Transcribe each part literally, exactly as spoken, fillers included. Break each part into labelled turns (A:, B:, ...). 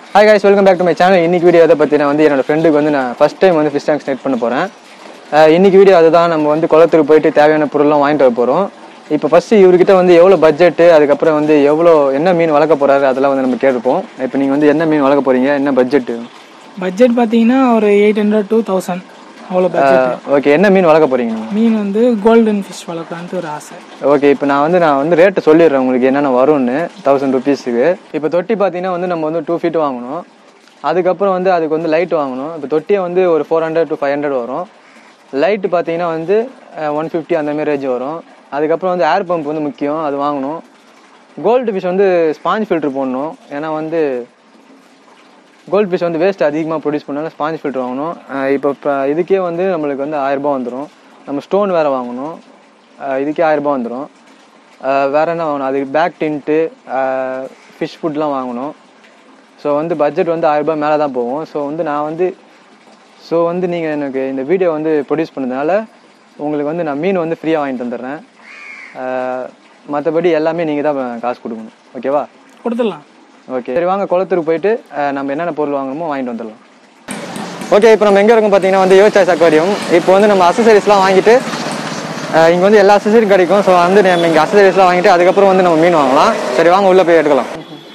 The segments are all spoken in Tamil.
A: Hi guys, welcome back to my channel. இன்னைக்கு வீடியோ எதை பத்தி நான் வந்து என்னோட ஃப்ரெண்டுக்கு வந்து நான் ஃபர்ஸ்ட் டைம் வந்து ஃபிஷ் டேங்க் ஸ்டார்ட் பண்ண போறேன். இன்னைக்கு வீடியோ அதுதான் நம்ம வந்து குளத்துக்கு போயிட்டு தேவையான பொருள்லாம் வாங்கிட்டு வர போறோம். இப்போ ஃபர்ஸ்ட் இவர்கிட்ட வந்து எவ்வளவு பட்ஜெட் அதுக்கு அப்புறம் வந்து எவ்வளவு என்ன மீன் வளர்க்க போறாரு அதெல்லாம் வந்து நம்ம கேட்போம். இப்போ நீங்க வந்து என்ன மீன் வளர்க்க போறீங்க? என்ன பட்ஜெட்?
B: பட்ஜெட் பாத்தீங்கன்னா ஒரு எயிட் ஹண்ட்ரட் டூ தௌசண்ட் அவ்வளோ பட்ஜெட்.
A: ஓகே, என்ன மீன் வளர்க்க போறீங்க?
B: மீன் வந்து கோல்டன் ஃபிஷ் வளர்க்கலான்ட்டு ஒரு ஆசை.
A: ஓகே, இப்போ நான் வந்து நான் வந்து ரேட்டு சொல்லிடுறேன் உங்களுக்கு என்னென்ன வரும்னு. தௌசண்ட் ருபீஸுக்கு இப்போ தொட்டி பார்த்தீங்கன்னா வந்து நம்ம வந்து டூ ஃபீட் வாங்கணும். அதுக்கப்புறம் வந்து அதுக்கு வந்து லைட் வாங்கணும். இப்போ தொட்டியை வந்து ஒரு four hundred to five hundred வரும். லைட்டு பார்த்தீங்கன்னா வந்து ஒன் ஃபிஃப்டி அந்தமாரி ரேஞ்ச் வரும். அதுக்கப்புறம் வந்து ஏர் பம்ப் வந்து முக்கியம், அது வாங்கணும். கோல்டு ஃபிஷ் வந்து ஸ்பாஞ்ச் ஃபில்ட்ரு போடணும். ஏன்னா வந்து கோல்டு ஃபிஷ் வந்து வேஸ்ட் அதிகமாக ப்ரொடியூஸ் பண்ணாலும் ஸ்பாஞ்ச் ஃபில்ட்ரு வாங்கணும். இப்போ இதுக்கே வந்து நம்மளுக்கு வந்து ஆயிரரூபா வந்துடும். நம்ம ஸ்டோன் வேறு வாங்கணும், இதுக்கே ஆயிரரூபா வந்துடும். வேறு என்ன வாங்கணும்? அதுக்கு பேக் டின்ட்டு ஃபிஷ் ஃபுட்லாம் வாங்கணும். ஸோ வந்து பட்ஜெட் வந்து ஆயிரரூபா மேலே தான் போகும். ஸோ வந்து நான் வந்து ஸோ வந்து நீங்கள் எனக்கு இந்த வீடியோ வந்து ப்ரொடியூஸ் பண்ணதுனால உங்களுக்கு வந்து நான் மீன் வந்து ஃப்ரீயாக வாங்கிட்டு வந்துடுறேன். மற்றபடி எல்லாமே நீங்கள் தான் காசு கொடுக்கணும். ஓகேவா?
B: கொடுத்துடலாம்.
A: ஓகே, சரி வாங்க குளத்துக்கு போயிட்டு நம்ம என்னென்ன பொருள் வாங்கணுமோ வாங்கிட்டு வந்துடலாம். ஓகே, இப்போ நம்ம எங்கே இருக்கோம் பார்த்தீங்கன்னா வந்து யுவர் சாய்ஸ் அக்வாரியம். இப்போ வந்து நம்ம அசசரிஸ்லாம் வாங்கிட்டு இங்கே வந்து எல்லா அசசரியும் கிடைக்கும். ஸோ வந்து நம்ம இங்கே அசசரிஸ்லாம் வாங்கிட்டு அதுக்கப்புறம் வந்து நம்ம மீன் வாங்கலாம். சரி வாங்க உள்ளே போய் எடுக்கலாம்.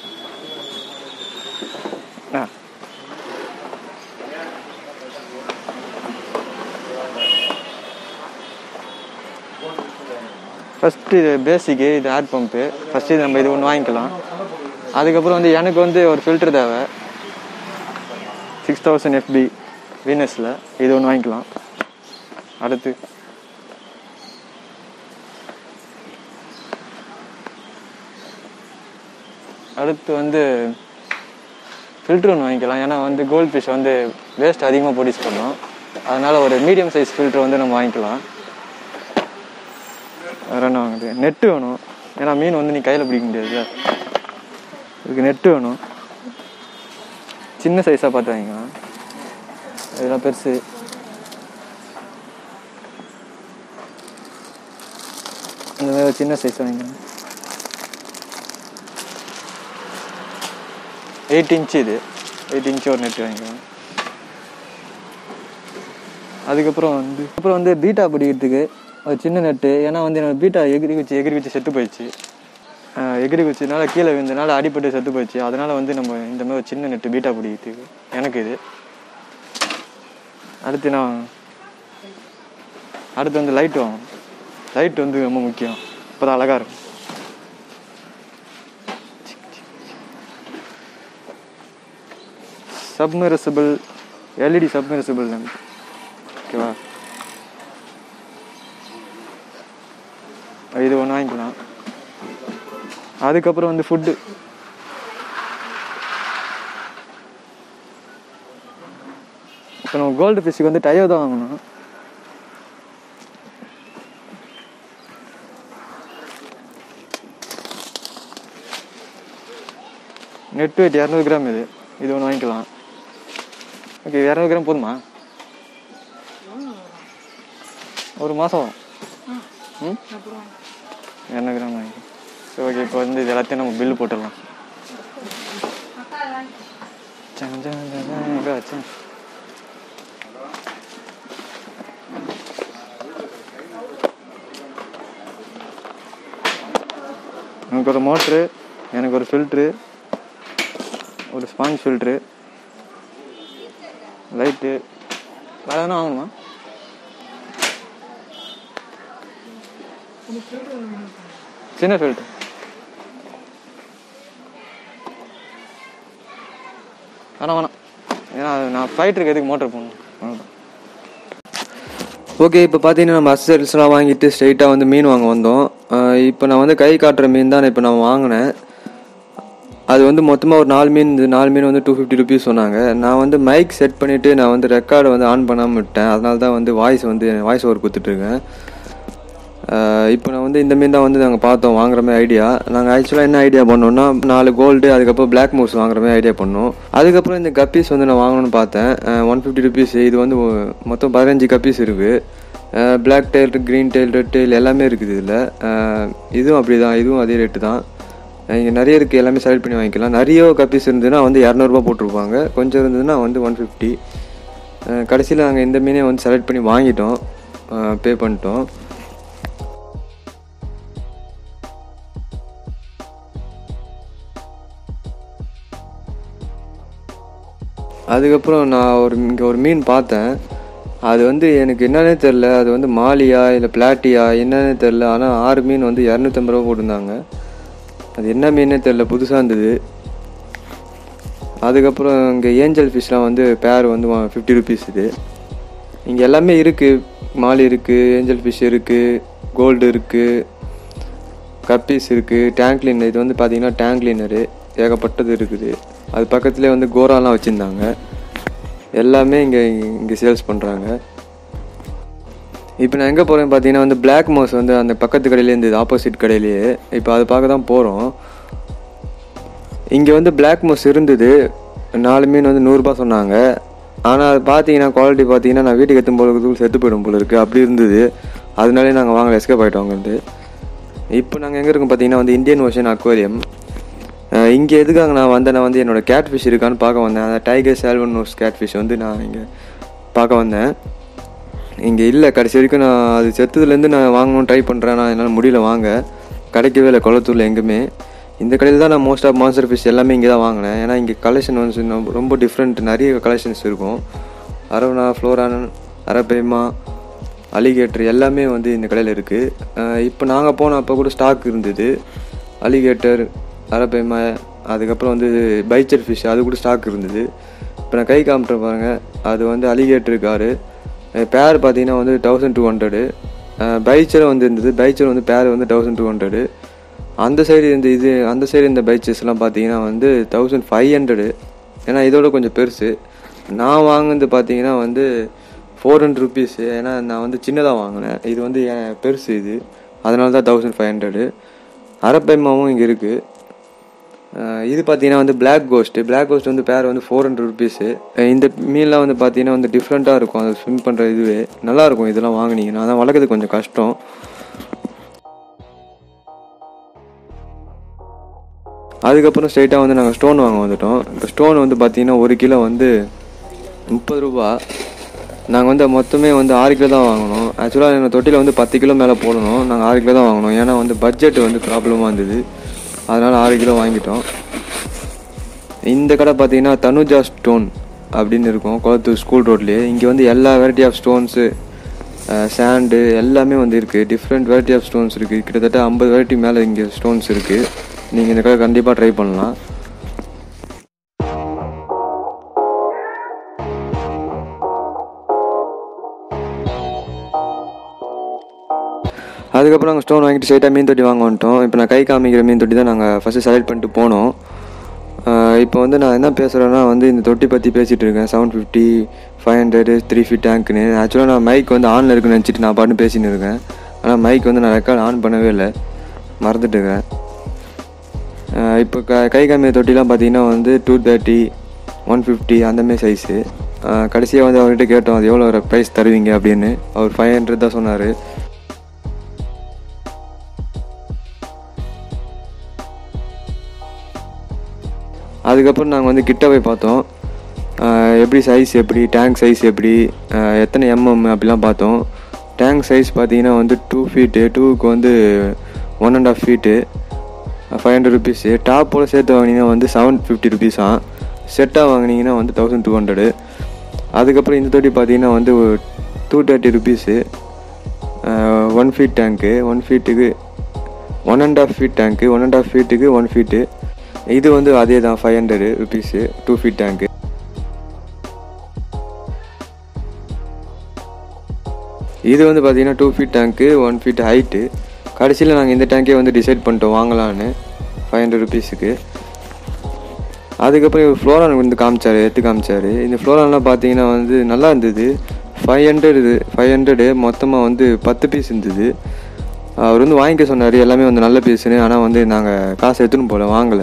A: ஃபஸ்ட்டு இது பேசிக்கு, இது ஏர் பம்ப்பு. ஃபஸ்ட்டு இது நம்ம இது ஒன்று வாங்கிக்கலாம். அதுக்கப்புறம் வந்து எனக்கு வந்து ஒரு ஃபில்ட்ரு தேவை, சிக்ஸ் தௌசண்ட் எஃப்பி வீனஸில், இது ஒன்று வாங்கிக்கலாம். அடுத்து அடுத்து வந்து ஃபில்ட்ரு ஒன்று வாங்கிக்கலாம். ஏன்னா வந்து கோல்ட் ஃபிஷ் வந்து வேஸ்ட் அதிகமாக ப்ரொடியூஸ் பண்ணோம். அதனால் ஒரு மீடியம் சைஸ் ஃபில்ட்ரு வந்து நம்ம வாங்கிக்கலாம். வேறு என்ன வாங்குது? நெட்டு வேணும். ஏன்னா மீன் வந்து நீ கையில் பிடிக்க முடியாதுல்ல, இதுக்கு நெட்டு வேணும். சின்ன சைஸாக பார்த்து வாங்கிக்கலாம், இதெல்லாம் பெருசு. இந்த மாதிரி சின்ன சைஸ் வாங்கிக்கலாம். எயிட் இன்ச்சு இது, எயிட் இன்ச்சு ஒரு நெட்டு வாங்கிக்கலாம். அதுக்கப்புறம் வந்து அப்புறம் வந்து பீட்டா பிடிக்கிறதுக்கு ஒரு சின்ன நெட்டு. ஏன்னா வந்து என்னோட பீட்டா எகிரி வச்சு எகிரி வச்சு செத்து போயிடுச்சு. எகிரி வச்சதுனால கீழே விழுந்தனால அடிப்பட்டு செத்து போயிடுச்சு. அதனால் வந்து நம்ம இந்த மாதிரி ஒரு சின்ன நெட்டு பீட்டா பிடிக்கிறதுக்கு எனக்கு இது. அடுத்து நான் அடுத்து வந்து லைட் வாங்கணும். லைட் வந்து ரொம்ப முக்கியம், இப்போ தான் அழகாக இருக்கும். Submersible LED submersible lamp. ஓகேவா? இது ஒன்று வாங்கிக்கலாம். அதுக்கப்புறம் வந்து ஃபுட்டு. இப்போ நம்ம கோல்டு ஃபிஷ்ஷுக்கு வந்து டயோ தான் வாங்கணும். நெட் வெயிட் இரநூறு கிராம் இது, இது ஒன்று வாங்கிக்கலாம். ஓகே, இரநூறு கிராம் போதுமா? ஒரு மாதம் ம் இரநூறு கிராம் வாங்கிக்கலாம். சரி ஓகே, இப்போ வந்து இது எல்லாத்தையும் நம்ம பில்லு போட்டுடலாம். ஆச்சு எனக்கு ஒரு மோட்ரு, எனக்கு ஒரு ஃபில்ட்ரு, ஒரு ஸ்பாஞ்ச் ஃபில்ட்ரு, லைட்டு. வேறு எதுனா வாங்கணுமா? சின்ன ஃபில்ட்ரு. வேணாம் வேணாம், ஏன்னா நான் ஃப்ளைட்டுக்கு எதுக்கு மோட்டர் போகணும். ஓகே, இப்போ பார்த்தீங்கன்னா நம்ம அக்சசரிஸ்லாம் வாங்கிட்டு ஸ்ட்ரைட்டாக வந்து மீன் வாங்க வந்தோம். இப்போ நான் வந்து கை காட்டுற மீன் தான் இப்போ நான் வாங்கினேன். அது வந்து மொத்தமாக ஒரு நாலு மீன், நாலு மீன் வந்து டூ ஃபிஃப்டி ருபீஸ் சொன்னாங்க. நான் வந்து மைக் செட் பண்ணிவிட்டு நான் வந்து ரெக்கார்டை வந்து ஆன் பண்ணாமல் விட்டேன். அதனால தான் வந்து வாய்ஸ் வந்து வாய்ஸ் ஓவர் கொடுத்துட்ருக்கேன். இப்போ நான் வந்து இந்த மீன் தான் வந்து நாங்கள் பார்த்தோம் வாங்குற மாதிரி ஐடியா. நாங்கள் ஆக்சுவலாக என்ன ஐடியா பண்ணோம்னா நாலு கோல்டு, அதுக்கப்புறம் பிளாக் மூஸ் வாங்குற மாதிரி ஐடியா பண்ணோம். அதுக்கப்புறம் இந்த கப்பீஸ் வந்து நான் வாங்கணும்னு பார்த்தேன். One fifty rupees. இது வந்து மொத்தம் பதினஞ்சு கப்பீஸ் இருக்குது. Black tail, green tail, red tail எல்லாமே இருக்குது இதில். இதுவும் அப்படி தான், இதுவும் அதே ரேட்டு தான். இங்கே நிறைய இருக்குது, எல்லாமே செலக்ட் பண்ணி வாங்கிக்கலாம். நிறைய கப்பீஸ் இருந்ததுன்னா வந்து இரநூறுபா போட்டிருப்பாங்க, கொஞ்சம் இருந்ததுன்னா வந்து ஒன் ஃபிஃப்டி. கடைசியில் நாங்கள் இந்த மீனே வந்து செலக்ட் பண்ணி வாங்கிட்டோம், பே பண்ணிட்டோம். அதுக்கப்புறம் நான் ஒரு இங்கே ஒரு மீன் பார்த்தேன். அது வந்து எனக்கு என்னன்னே தெரில, அது வந்து மாலியா இல்லை பிளாட்டியா என்னன்னே தெரில. ஆனால் ஆறு மீன் வந்து இரநூத்தம்பது ரூபா போட்டிருந்தாங்க. அது என்ன மீனே தெரில, புதுசாக இருந்தது. அதுக்கப்புறம் இங்கே ஏஞ்சல் ஃபிஷ்லாம் வந்து பேர் வந்து ஃபிஃப்டி ருபீஸ். இது இங்கே எல்லாமே இருக்குது, மாலி இருக்குது, ஏஞ்சல் ஃபிஷ் இருக்குது, கோல்டு இருக்குது, கப்பீஸ் இருக்குது, டேங்க் கிளீனர். இது வந்து பார்த்திங்கன்னா டேங்க் கிளீனரு ஏகப்பட்டது இருக்குது. அது பக்கத்துலேயே வந்து கோராலாம் வச்சுருந்தாங்க. எல்லாமே இங்கே இங்கே சேல்ஸ் பண்ணுறாங்க. இப்போ நான் எங்கே போகிறேன்னு பார்த்தீங்கன்னா வந்து பிளாக் மவுஸ் வந்து அந்த பக்கத்து கடையிலே இருந்தது, ஆப்போசிட் கடையிலேயே. இப்போ அதை பார்க்க தான் போகிறோம். இங்கே வந்து பிளாக் மவுஸ் இருந்தது, நாலு மீன் வந்து நூறுரூபா சொன்னாங்க. ஆனால் அது பார்த்தீங்கன்னா குவாலிட்டி பார்த்தீங்கன்னா நான் வீட்டுக்கு எத்தும் போகிறதுக்கு செத்து போயிடும் போல இருக்குது, அப்படி இருந்தது. அதனாலே நாங்கள் வாங்கலை, எஸ்கேப் ஆகிட்டோம் அங்கேருந்து. இப்போ நாங்கள் எங்கே இருக்கோம் பார்த்தீங்கன்னா வந்து இந்தியன் ஓஷன் அக்வேரியம். இங்கே எதுக்காக நான் வந்தேன், நான் வந்து என்னோடய கேட் ஃபிஷ் இருக்கான்னு பார்க்க வந்தேன். அந்த tiger shovel nose cat fish வந்து நான் இங்கே பார்க்க வந்தேன். இங்கே இல்லை, கடைசி வரைக்கும் நான் அது செத்துலேருந்து நான் வாங்கணும்னு ட்ரை பண்ணுறேன். நான் என்னால் முடியல வாங்க, கிடைக்கவே இல்லை கொளத்தூரில் எங்குமே. இந்த கடையில் தான் நான் மோஸ்ட் ஆஃப் மான்ஸ்டர் ஃபிஷ் எல்லாமே இங்கே தான் வாங்கினேன். ஏன்னா இங்கே கலெக்ஷன் வந்து ரொம்ப டிஃப்ரெண்ட், நிறைய கலெக்ஷன்ஸ் இருக்கும். அரவணா, ஃப்ளோரான், அரபேமா, அலிகேட்டர் எல்லாமே வந்து இந்த கடையில் இருக்குது. இப்போ நாங்கள் போன அப்போ கூட ஸ்டாக் இருந்தது. அலிகேட்டர், அரபேமா, அதுக்கப்புறம் வந்து பைச்சர் ஃபிஷ் அது கூட ஸ்டாக் இருந்தது. இப்போ நான் கை காமிட்டேன் பாருங்கள், அது வந்து அலிகேட்டர் காரு. பேர் பார்த்தீங்கன்னா வந்து தௌசண்ட் டூ ஹண்ட்ரடு. பைச்சரும் வந்து இருந்தது, பைச்சர் வந்து பேர் வந்து தௌசண்ட் டூ ஹண்ட்ரடு. அந்த சைடு இந்த இது அந்த சைடு இந்த பைச்சஸ்லாம் பார்த்தீங்கன்னா வந்து தௌசண்ட் ஃபைவ் ஹண்ட்ரடு. ஏன்னா இதோட கொஞ்சம் பெருசு. நான் வாங்கினது பார்த்தீங்கன்னா வந்து ஃபோர் ஹண்ட்ரட் ருபீஸு. ஏன்னா நான் வந்து சின்னதாக வாங்கினேன், இது வந்து என் பெருசு இது, அதனால தான் தௌசண்ட் ஃபைவ் ஹண்ட்ரடு. அரப்பைமாவும் இங்கே இருக்குது. இது பார்த்தீங்கன்னா வந்து பிளாக் கோஸ்ட்டு. பிளாக் கோஸ்ட் வந்து பேர் வந்து ஃபோர் ஹண்ட்ரட் ருபீஸு. இந்த மீன்லாம் வந்து பார்த்தீங்கன்னா வந்து டிஃப்ரெண்ட்டாக இருக்கும், அது ஸ்விம் பண்ணுற இதுவே நல்லாயிருக்கும். இதெல்லாம் வாங்கினீங்கன்னா அதான் வளர்க்குறது கொஞ்சம் கஷ்டம். அதுக்கப்புறம் ஸ்ட்ரைட்டாக வந்து நாங்கள் ஸ்டோன் வாங்க வந்துட்டோம். இப்போ ஸ்டோன் வந்து பார்த்திங்கன்னா ஒரு கிலோ வந்து முப்பது ரூபா. நாங்கள் வந்து மொத்தமே வந்து ஆறு கிலோ தான் வாங்கினோம். ஆக்சுவலாக எங்கள் தொட்டியில் வந்து பத்து கிலோ மேலே போடணும், நாங்கள் ஆறு கிலோ தான் வாங்கினோம். ஏன்னா வந்து பட்ஜெட் வந்து ப்ராப்ளமாக இருந்தது, அதனால் ஆறு கிலோ வாங்கிட்டோம். இந்த கடை பார்த்திங்கன்னா தனுஜா ஸ்டோன் அப்படின்னு இருக்கும், கோயத்தூர் ஸ்கூல் ரோட்லேயே. இங்கே வந்து எல்லா வெரைட்டி ஆஃப் ஸ்டோன்ஸு, சாண்டு எல்லாமே வந்து இருக்குது. டிஃப்ரெண்ட் வெரைட்டி ஆஃப் ஸ்டோன்ஸ் இருக்குது. கிட்டத்தட்ட ஐம்பது வெரைட்டி மேலே இங்கே ஸ்டோன்ஸ் இருக்குது. நீங்கள் இந்த கடை கண்டிப்பாக ட்ரை பண்ணலாம். அதுக்கப்புறம் நாங்கள் ஸ்டோன் வாங்கிட்டு ஸ்ட்ரைட்டாக மீன் தொட்டி வாங்க வந்துட்டோம். இப்போ நான் கை காமிக்கிற மீன் தொட்டி தான் நாங்கள் ஃபஸ்ட்டு செலக்ட் பண்ணிட்டு போனோம். இப்போ வந்து நான் என்ன பேசுகிறேன்னா வந்து இந்த தொட்டி பற்றி பேசிகிட்டு இருக்கேன். Seven fifty, five hundred, three feet டேங்க்குன்னு. ஆக்சுவலாக நான் மைக் வந்து ஆனில் இருக்குன்னு நினச்சிட்டு நான் பாட்டு பேசின்னு இருக்கேன். ஆனால் மைக் வந்து நான் ரெக்கார்ட் ஆன் பண்ணவே இல்லை, மறந்துட்டு இருக்கேன். இப்போ க கை காமிக்கிற தொட்டிலாம் பார்த்தீங்கன்னா வந்து டூ தேர்ட்டி, ஒன் ஃபிஃப்டி அந்தமாரி சைஸு. கடைசியாக வந்து அவர்கிட்ட கேட்டோம் அது எவ்வளோ ப்ரைஸ் தருவீங்க அப்படின்னு. அவர் ஃபைவ் ஹண்ட்ரட் தான் சொன்னார். அதுக்கப்புறம் நாங்கள் வந்து கிட்ட போய் பார்த்தோம், எப்படி சைஸ், எப்படி டேங்க் சைஸ், எப்படி எத்தனை எம்எம் அப்படிலாம் பார்த்தோம். டேங்க் சைஸ் பார்த்தீங்கன்னா வந்து டூ ஃபீட்டு டூவுக்கு வந்து one and half feet five hundred rupees. டாப்போட சேர்த்து வாங்கினீங்கன்னா வந்து செவன் ஃபிஃப்டி ருபீஸாக. செட்டாக வாங்கினீங்கன்னா வந்து தௌசண்ட் டூ ஹண்ட்ரடு. அதுக்கப்புறம் இந்த தொட்டி பார்த்தீங்கன்னா வந்து two thirty rupees. One feet tank, one ஃபீட்டுக்கு one and half feet tank, one and half ஃபீட்டுக்கு ஒன் ஃபீட்டு. இது வந்து அதே தான் five hundred rupees two feet tank. இது வந்து பார்த்தீங்கன்னா two feet tank, one feet height. கடைசியில் நாங்கள் இந்த டேங்கே வந்து டிசைட் பண்ணிட்டோம் வாங்கலான்னு ஃபைவ் ஹண்ட்ரட் ருபீஸுக்கு. அதுக்கப்புறம் இவர் ஃப்ளோரான் வந்து காமிச்சார், எடுத்து காமிச்சார். இந்த ஃப்ளோரான்லாம் பார்த்தீங்கன்னா வந்து நல்லா இருந்தது. ஃபைவ் ஹண்ட்ரட் ஃபைவ் ஹண்ட்ரடு மொத்தமாக வந்து பத்து பீஸ் இருந்தது. அவர் வந்து வாங்கிக்க சொன்னார், எல்லாமே வந்து நல்ல பீஸுன்னு. ஆனால் வந்து நாங்கள் காசு எடுத்துன்னு போகல, வாங்கலை.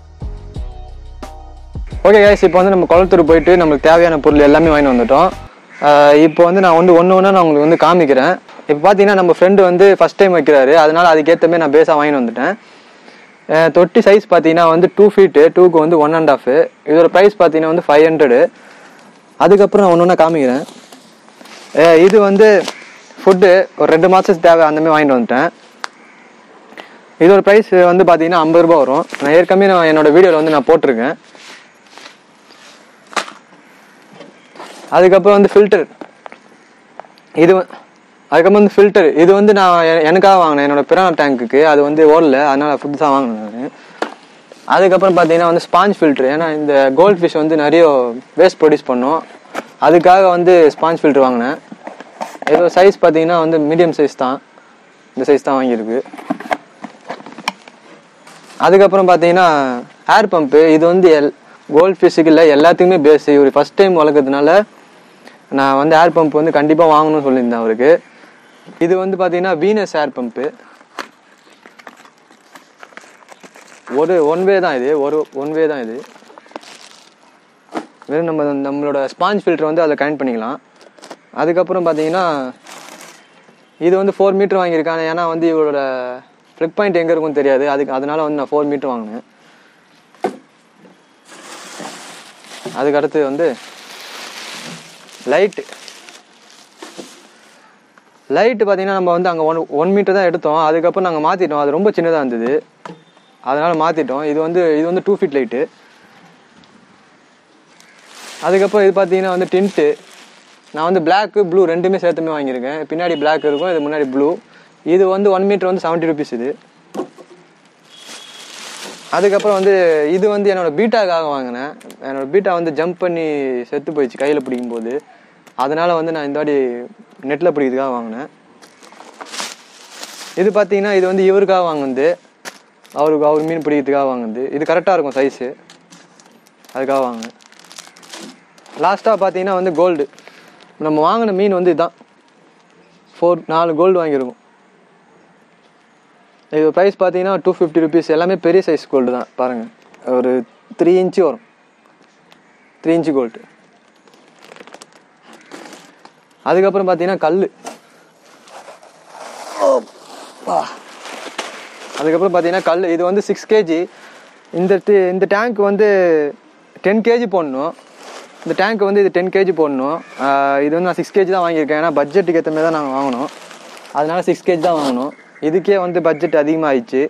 A: ஓகே கைஸ், இப்போ வந்து நம்ம குளத்தூர் போயிட்டு நம்மளுக்கு தேவையான பொருள் எல்லாமே வாங்கிட்டு வந்துட்டோம். இப்போ வந்து நான் வந்து ஒன்று ஒன்றா நான் உங்களுக்கு வந்து காமிக்கிறேன். இப்போ பார்த்தீங்கன்னா நம்ம ஃப்ரெண்டு வந்து ஃபஸ்ட் டைம் வைக்கிறாரு, அதனால் அதுக்கேற்ற மாதிரி நான் பேஸாக வாங்கிட்டு வந்துட்டேன். தொட்டி சைஸ் பார்த்தீங்கன்னா வந்து டூ ஃபீட்டு டூக்கு வந்து ஒன் அண்ட் ஆஃப். இதோட ப்ரைஸ் பார்த்தீங்கன்னா வந்து ஃபைவ் ஹண்ட்ரடு. அதுக்கப்புறம் நான் ஒன்று ஒன்றா காமிக்கிறேன். இது வந்து ஃபுட்டு ஒரு ரெண்டு மாதத்துக்கு தேவை அந்தமாதிரி வாங்கிட்டு வந்துட்டேன். இதோட ப்ரைஸ் வந்து பார்த்தீங்கன்னா ஐம்பது ரூபா வரும். நான் ஏற்கனவே நான் என்னோட வீடியோவில் வந்து நான் போட்டிருக்கேன். அதுக்கப்புறம் வந்து ஃபில்டர். இது அதுக்கப்புறம் வந்து ஃபில்டர் இது வந்து நான் எனக்காக வாங்கினேன், என்னோட பிரானா டேங்க்குக்கு. அது வந்து ஓடல, அதனால ஃபுட் தான் வாங்கினேன் நான். அதுக்கப்புறம் பார்த்தீங்கன்னா வந்து ஸ்பாஞ்ச் ஃபில்ட்ரு. ஏன்னா இந்த கோல்ட் ஃபிஷ் வந்து நிறைய வேஸ்ட் ப்ரொடியூஸ் பண்ணும், அதுக்காக வந்து ஸ்பாஞ்ச் ஃபில்ட்ரு வாங்கினேன். ஏதோ சைஸ் பார்த்தீங்கன்னா வந்து மீடியம் சைஸ் தான், இந்த சைஸ் தான் வாங்கியிருக்கு. அதுக்கப்புறம் பார்த்தீங்கன்னா ஏர் பம்பு. இது வந்து எல் கோல்ட் ஃபிஷ்ஷுக்கு இல்லை, எல்லாத்துக்குமே பேஸ். இவர் ஃபஸ்ட் டைம் வளர்க்கறதுனால நான் வந்து ஏர் பம்ப் வந்து கண்டிப்பாக வாங்கணும்னு சொல்லியிருந்தேன் அவருக்கு. இது வந்து பார்த்தீங்கன்னா வீனஸ் ஏர் பம்பு. ஒரு ஒன் வே தான் இது, ஒரு ஒன் வே தான் இது. வெறும் நம்ம நம்மளோட ஸ்பாஞ்ச் ஃபில்டர் வந்து அதில் கனெக்ட் பண்ணிக்கலாம். அதுக்கப்புறம் பார்த்தீங்கன்னா இது வந்து ஃபோர் மீட்டர் வாங்கியிருக்காங்க. ஏன்னா வந்து இவரோட ஃப்ளிக் பாயிண்ட் எங்கே இருக்குன்னு தெரியாது, அதுக்கு அதனால வந்து நான் ஃபோர் மீட்டர் வாங்கினேன். அதுக்கடுத்து வந்து லைட்டு. லைட்டு பார்த்தீங்கன்னா நம்ம வந்து அங்கே ஒன் ஒன் மீட்டர் தான் எடுத்தோம். அதுக்கப்புறம் நாங்கள் மாற்றிட்டோம், அது ரொம்ப சின்னதாக இருந்தது, அதனால் மாற்றிட்டோம். இது வந்து இது வந்து டூ ஃபீட் லைட்டு. அதுக்கப்புறம் இது பார்த்தீங்கன்னா வந்து டின்ட்டு. நான் வந்து பிளாக்கு ப்ளூ ரெண்டுமே சேர்த்துமே வாங்கியிருக்கேன். பின்னாடி பிளாக் இருக்கும், இது முன்னாடி ப்ளூ. இது வந்து ஒன் மீட்டர் வந்து செவன்ட்டி ருபீஸ் இது. அதுக்கப்புறம் வந்து இது வந்து என்னோடய பீட்டாக்காக வாங்கினேன். என்னோடய பீட்டா வந்து ஜம்ப் பண்ணி செத்து போயிடுச்சு கையில் பிடிக்கும்போது, அதனால் வந்து நான் இந்த வாட்டி நெட்டில் பிடிக்கிறதுக்காக வாங்கினேன். இது பார்த்தீங்கன்னா இது வந்து இவருக்காக வாங்கினது, அவருக்கு அவர் மீன் பிடிக்கிறதுக்காக வாங்கினது. இது கரெக்டாக இருக்கும் சைஸு, அதுக்காக வாங்கினேன். லாஸ்ட்டாக பார்த்தீங்கன்னா வந்து கோல்டு. நம்ம வாங்கின மீன் வந்து இதுதான், ஃபோர் நாலு கோல்டு வாங்கியிருக்கோம். இது ப்ரைஸ் பார்த்தீங்கன்னா டூ ஃபிஃப்டி ருபீஸ். எல்லாமே பெரிய சைஸ் கோல்டு தான், பாருங்கள். ஒரு த்ரீ இன்ச்சு வரும், த்ரீ இன்ச்சு கோல்டு. அதுக்கப்புறம் பார்த்தீங்கன்னா கல். அதுக்கப்புறம் பார்த்தீங்கன்னா கல். இது வந்து சிக்ஸ் கேஜி. இந்த இந்த டேங்க் வந்து டென் கேஜி போடணும். இந்த டேங்க் வந்து இது டென் கேஜி போடணும். இது வந்து நான் சிக்ஸ் கேஜி தான் வாங்கியிருக்கேன், ஏன்னா பட்ஜெட்டுக்கு ஏற்ற மாதிரி தான் நாங்கள் வாங்கினோம், அதனால சிக்ஸ் கேஜி தான் வாங்கினோம். இதுக்கே வந்து பட்ஜெட் அதிகமாகிடுச்சு.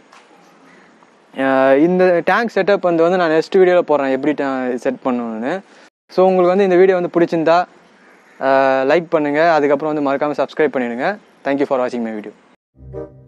A: இந்த டேங்க் செட்டப் வந்து வந்து நான் நெக்ஸ்ட் வீடியோவில் போடுறேன் எப்படி செட் பண்ணணுன்னு. ஸோ உங்களுக்கு வந்து இந்த வீடியோ வந்து பிடிச்சிருந்தா லைக் பண்ணுங்கள், அதுக்கப்புறம் வந்து மறக்காமல் சப்ஸ்கிரைப் பண்ணிவிடுங்க. தேங்க்யூ ஃபார் வாட்சிங் மை வீடியோ.